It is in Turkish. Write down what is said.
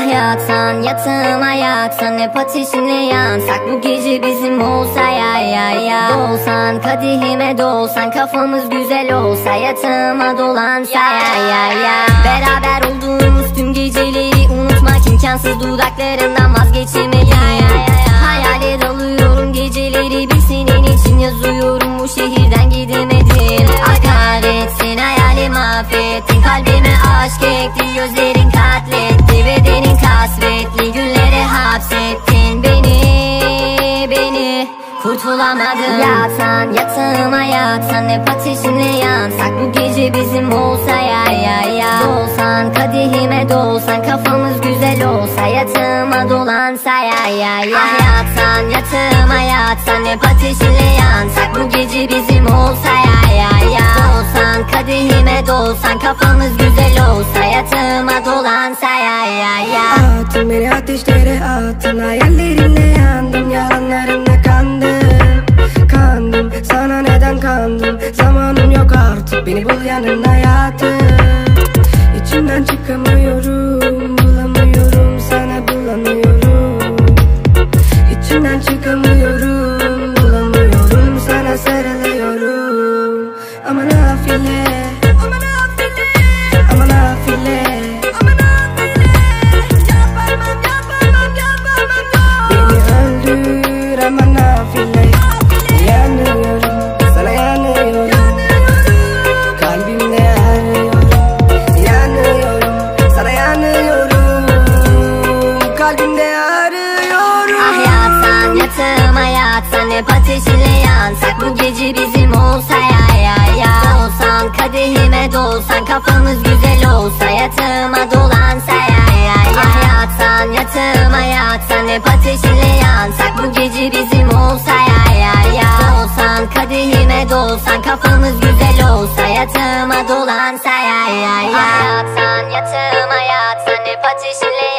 Hayatsan yatıma yatsan hep ateşinle yansak, bu gece bizim olsa ya ya ya. Dolsan kadehime dolsan, kafamız güzel olsa, yatıma dolansa ya ya ya. Beraber olduğumuz tüm geceleri unutmak imkansız, dudaklarından vazgeçemeyiz. Hayale dalıyorum geceleri, bir senin için yazıyorum, bu şehirden gidemedim. Kahretsin hayalimi affettin, kalbime aşk ektin, gözlerin katletti, bedenin kasvetli, günlere hapsettin beni kurtulamadım. Yatsan yatıma yatsan hep ateşinle yansak, bu gece bizim olsa ya ya ya. Dolsan kadehime dolsan, kafamız güzel olsa, yatıma dolansa ya ya ya. Yatsan yatıma yatsan hep ateşinle yansak, bu gece bizim olsa ya ya ya. Dolsan kadehime dolsan, kafamız güzel olsa, yatıma dolansa ya ya ya. Attın beni ateşlere attın, hayallerinle yandım, yalanlarınla kandım, sana neden kandım? Zamanım yok artık, beni bul yanına yattım. İçimden çıkamıyorum, bulamıyorum, sana bulamıyorum. İçimden çıkamıyorum, bulamıyorum, sana sarılıyorum. Aman afile, aman afile, aman afile, aman afile. Yapamam, beni öldür aman afile. Yanıyorum, sana yanıyorum, kalbimde arıyorum. Yanıyorum, sana yanıyorum, kalbimde arıyorum. Yatsan yatıma yatsan hep ateşinle yansak, bu gece bizim olsa ya ya ya. Dolsan kadehime dolsan, kafamız güzel olsa, yatıma dolansa ya ya ya. Yatsan yatıma yatsan hep ateşinle yansak, bu gece bizim olsa ya ya ya. Dolsan kadehime dolsan, kafamız güzel olsa, yatıma dolansa ya ya ya. Yatsan yatıma yatsan hep ateşinle